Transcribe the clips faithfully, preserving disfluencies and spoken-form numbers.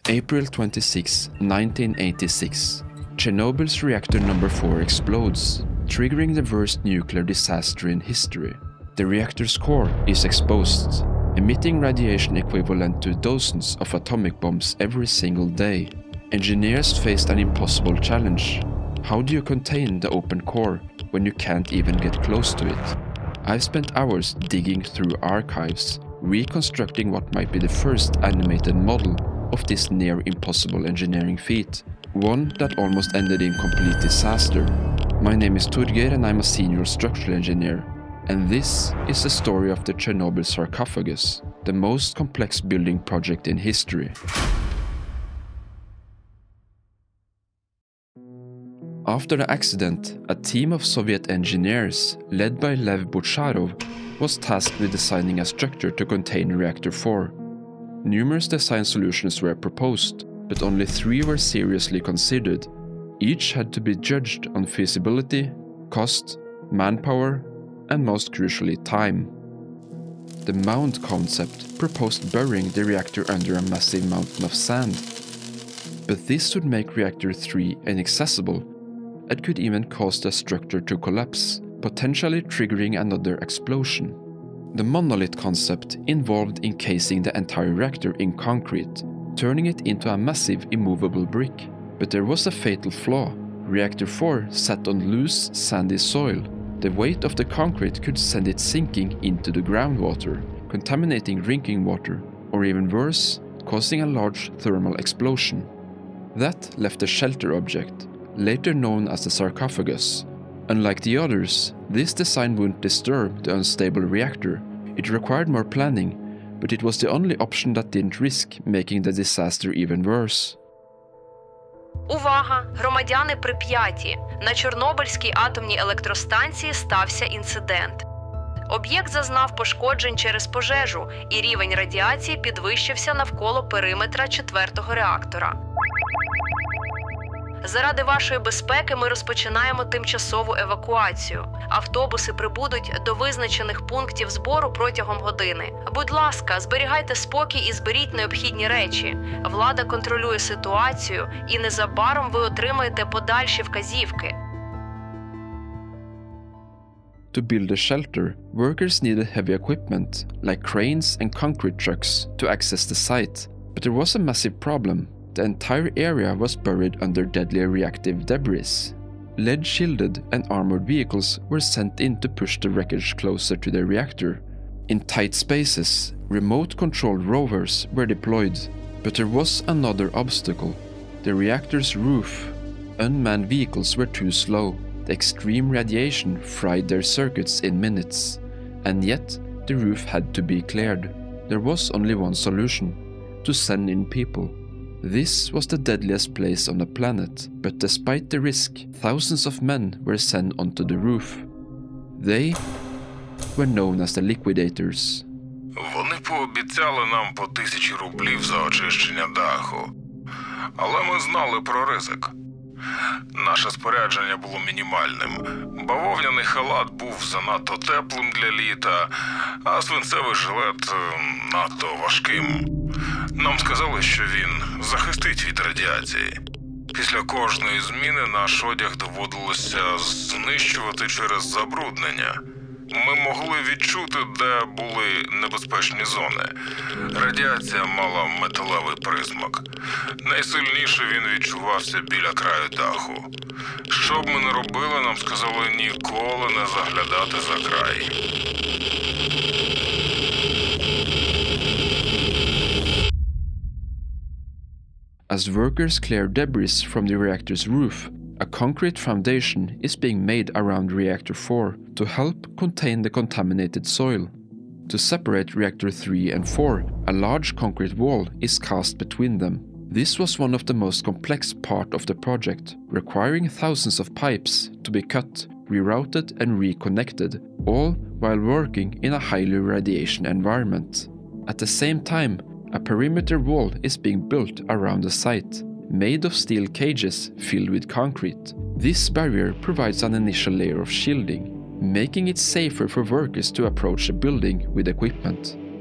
April twenty-sixth, nineteen eighty-six. Chernobyl's reactor number four explodes, triggering the worst nuclear disaster in history. The reactor's core is exposed, emitting radiation equivalent to dozens of atomic bombs every single day. Engineers faced an impossible challenge. How do you contain the open core when you can't even get close to it? I've spent hours digging through archives, reconstructing what might be the first animated model of this near-impossible engineering feat, one that almost ended in complete disaster. My name is Torgeir and I'm a senior structural engineer, and this is the story of the Chernobyl Sarcophagus, the most complex building project in history. After the accident, a team of Soviet engineers, led by Lev Butcharov, was tasked with designing a structure to contain reactor four. Numerous design solutions were proposed, but only three were seriously considered. Each had to be judged on feasibility, cost, manpower, and most crucially time. The mound concept proposed burying the reactor under a massive mountain of sand. But this would make reactor three inaccessible, and could even cause the structure to collapse, potentially triggering another explosion. The monolith concept involved encasing the entire reactor in concrete, turning it into a massive immovable brick. But there was a fatal flaw. Reactor four sat on loose, sandy soil. The weight of the concrete could send it sinking into the groundwater, contaminating drinking water, or even worse, causing a large thermal explosion. That left a shelter object, later known as the sarcophagus. Unlike the others, this design wouldn't disturb the unstable reactor. It required more planning, but it was the only option that didn't risk making the disaster even worse. Увага! Громадяни Прип'яті! На Чорнобильській атомній електростанції стався інцидент. Об'єкт зазнав пошкоджень через пожежу, і рівень радіації підвищився навколо периметра четвертого реактора. Заради вашої безпеки ми розпочинаємо тимчасову евакуацію. Автобуси прибудуть до визначених пунктів збору протягом години. Будь ласка, зберігайте спокій і зберіть необхідні речі. Влада контролює ситуацію, і незабаром ви отримаєте подальші вказівки. To build a shelter, workers needed heavy equipment, like cranes and concrete trucks, to access the site. But there was a massive problem. The entire area was buried under deadly reactive debris. Lead-shielded and armored vehicles were sent in to push the wreckage closer to the reactor. In tight spaces, remote-controlled rovers were deployed. But there was another obstacle. The reactor's roof. Unmanned vehicles were too slow. The extreme radiation fried their circuits in minutes. And yet, the roof had to be cleared. There was only one solution: to send in people. This was the deadliest place on the planet, but despite the risk, thousands of men were sent onto the roof. They were known as the liquidators. Вони пообіцяли нам по тисячі рублів за очищення даху. Але ми знали про ризик. Наше спорядження було мінімальним. Бавовняний халат був занадто теплим для літа, а свинцевий жилет надто важким. Нам сказали, що він захистить від радіації. Після кожної зміни наш одяг доводилося знищувати через забруднення. Ми могли відчути, де були небезпечні зони. Радіація мала металевий присмак. Найсильніше він відчувався біля краю даху. Що б ми не робили, нам сказали ніколи не заглядати за край. As workers clear debris from the reactor's roof, a concrete foundation is being made around reactor four to help contain the contaminated soil. To separate reactor three and four, a large concrete wall is cast between them. This was one of the most complex part of the project, requiring thousands of pipes to be cut, rerouted and reconnected, all while working in a highly radiation environment. At the same time, a perimeter wall is being built around the site, made of steel cages filled with concrete. This barrier provides an initial layer of shielding, making it safer for workers to approach the building with equipment.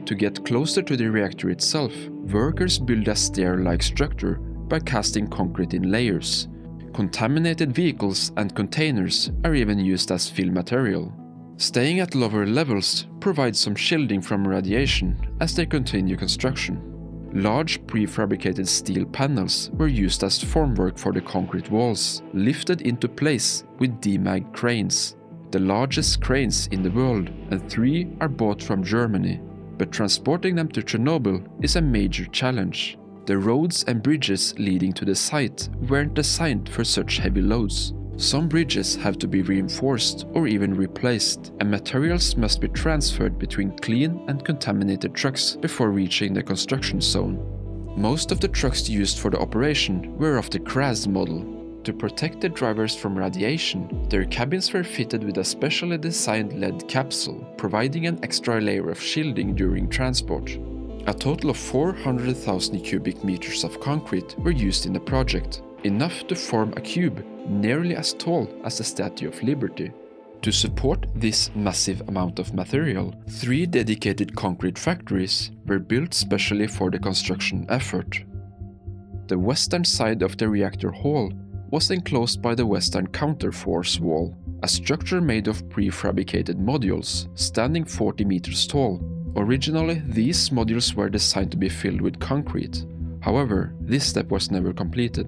To get closer to the reactor itself, workers build a stair-like structure by casting concrete in layers. Contaminated vehicles and containers are even used as fill material. Staying at lower levels provides some shielding from radiation as they continue construction. Large prefabricated steel panels were used as formwork for the concrete walls, lifted into place with D MAG cranes. The largest cranes in the world, and three are bought from Germany. But transporting them to Chernobyl is a major challenge. The roads and bridges leading to the site weren't designed for such heavy loads. Some bridges have to be reinforced or even replaced, and materials must be transferred between clean and contaminated trucks before reaching the construction zone. Most of the trucks used for the operation were of the C R A S model. To protect the drivers from radiation, their cabins were fitted with a specially designed lead capsule, providing an extra layer of shielding during transport. A total of four hundred thousand cubic meters of concrete were used in the project, enough to form a cube nearly as tall as the Statue of Liberty. To support this massive amount of material, three dedicated concrete factories were built specially for the construction effort. The western side of the reactor hall was enclosed by the western counterforce wall, a structure made of prefabricated modules standing forty meters tall. Originally, these modules were designed to be filled with concrete. However, this step was never completed.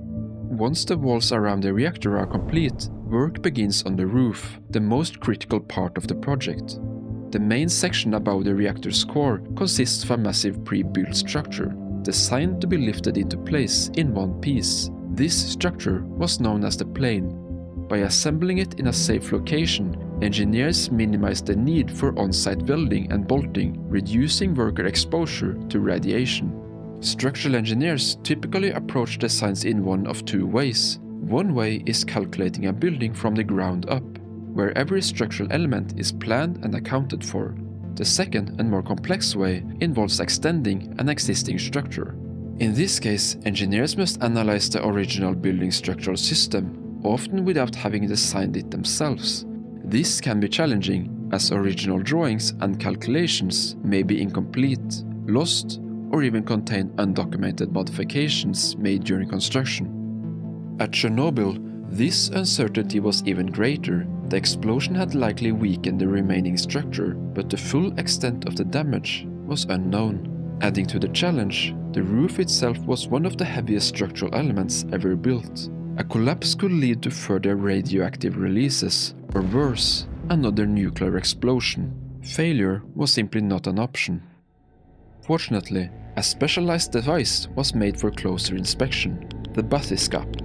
Once the walls around the reactor are complete, work begins on the roof, the most critical part of the project. The main section above the reactor's core consists of a massive pre-built structure, designed to be lifted into place in one piece. This structure was known as the plane. By assembling it in a safe location, engineers minimized the need for on-site welding and bolting, reducing worker exposure to radiation. Structural engineers typically approach designs in one of two ways. One way is calculating a building from the ground up, where every structural element is planned and accounted for. The second and more complex way involves extending an existing structure. In this case, engineers must analyze the original building structural system, often without having designed it themselves. This can be challenging, as original drawings and calculations may be incomplete, lost, or even contain undocumented modifications made during construction. At Chernobyl, this uncertainty was even greater. The explosion had likely weakened the remaining structure, but the full extent of the damage was unknown. Adding to the challenge, the roof itself was one of the heaviest structural elements ever built. A collapse could lead to further radioactive releases, or worse, another nuclear explosion. Failure was simply not an option. Fortunately, a specialized device was made for closer inspection, the bathyscope.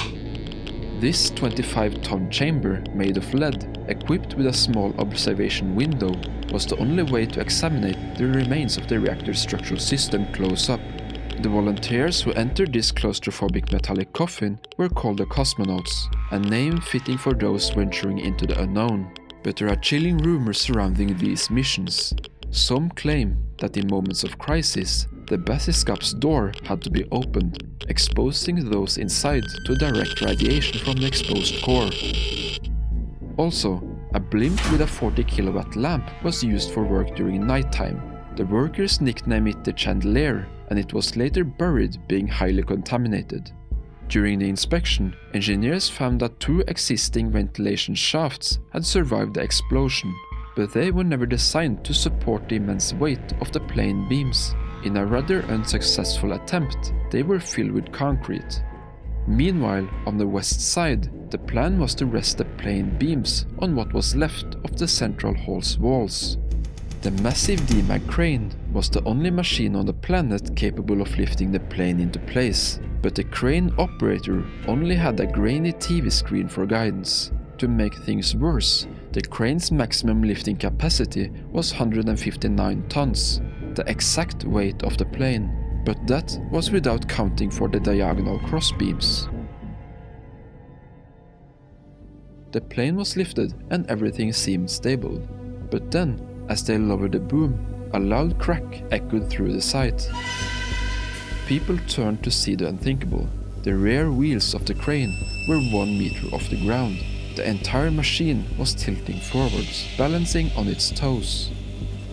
This twenty-five ton chamber made of lead, equipped with a small observation window, was the only way to examine the remains of the reactor's structural system close up. The volunteers who entered this claustrophobic metallic coffin were called the cosmonauts, a name fitting for those venturing into the unknown. But there are chilling rumors surrounding these missions. Some claim that in moments of crisis, the bathyscope's door had to be opened, exposing those inside to direct radiation from the exposed core. Also, a blimp with a forty kilowatt lamp was used for work during nighttime. The workers nicknamed it the chandelier, and it was later buried, being highly contaminated. During the inspection, engineers found that two existing ventilation shafts had survived the explosion, but they were never designed to support the immense weight of the plane beams. In a rather unsuccessful attempt, they were filled with concrete. Meanwhile, on the west side, the plan was to rest the plane beams on what was left of the central hall's walls. The massive D MAG crane was the only machine on the planet capable of lifting the plane into place, but the crane operator only had a grainy T V screen for guidance. To make things worse, the crane's maximum lifting capacity was one hundred fifty-nine tons, the exact weight of the plane, but that was without counting for the diagonal crossbeams. The plane was lifted and everything seemed stable, but then, as they lowered the boom, a loud crack echoed through the site. People turned to see the unthinkable. The rear wheels of the crane were one meter off the ground. The entire machine was tilting forwards, balancing on its toes.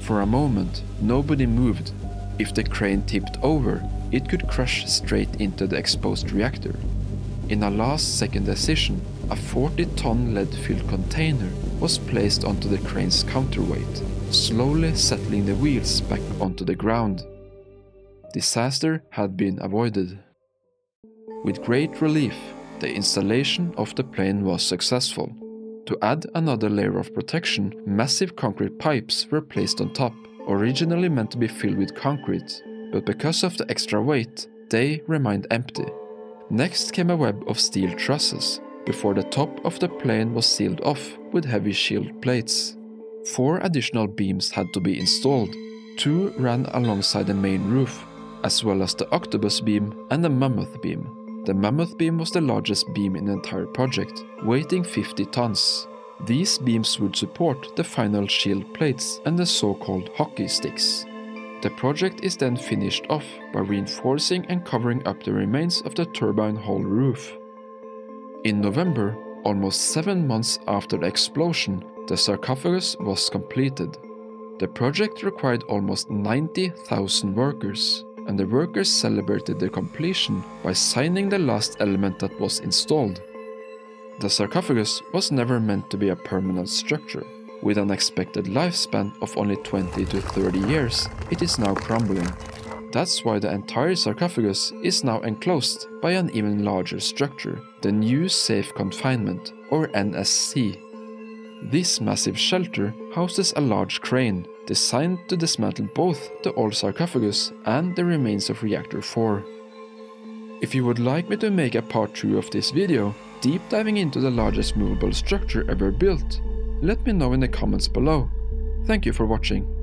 For a moment, nobody moved. If the crane tipped over, it could crash straight into the exposed reactor. In a last-second decision, a forty ton lead-filled container was placed onto the crane's counterweight, slowly settling the wheels back onto the ground. Disaster had been avoided. With great relief, the installation of the plane was successful. To add another layer of protection, massive concrete pipes were placed on top, originally meant to be filled with concrete, but because of the extra weight, they remained empty. Next came a web of steel trusses, before the top of the plane was sealed off with heavy shield plates. Four additional beams had to be installed. Two ran alongside the main roof, as well as the octopus beam and the mammoth beam. The mammoth beam was the largest beam in the entire project, weighing fifty tons. These beams would support the final shield plates and the so-called hockey sticks. The project is then finished off by reinforcing and covering up the remains of the turbine hull roof. In November, almost seven months after the explosion, the sarcophagus was completed. The project required almost ninety thousand workers, and the workers celebrated their completion by signing the last element that was installed. The sarcophagus was never meant to be a permanent structure. With an expected lifespan of only twenty to thirty years, it is now crumbling. That's why the entire sarcophagus is now enclosed by an even larger structure, the New Safe Confinement, or N S C. This massive shelter houses a large crane, designed to dismantle both the old sarcophagus and the remains of reactor four. If you would like me to make a part two of this video, deep diving into the largest movable structure ever built, let me know in the comments below. Thank you for watching.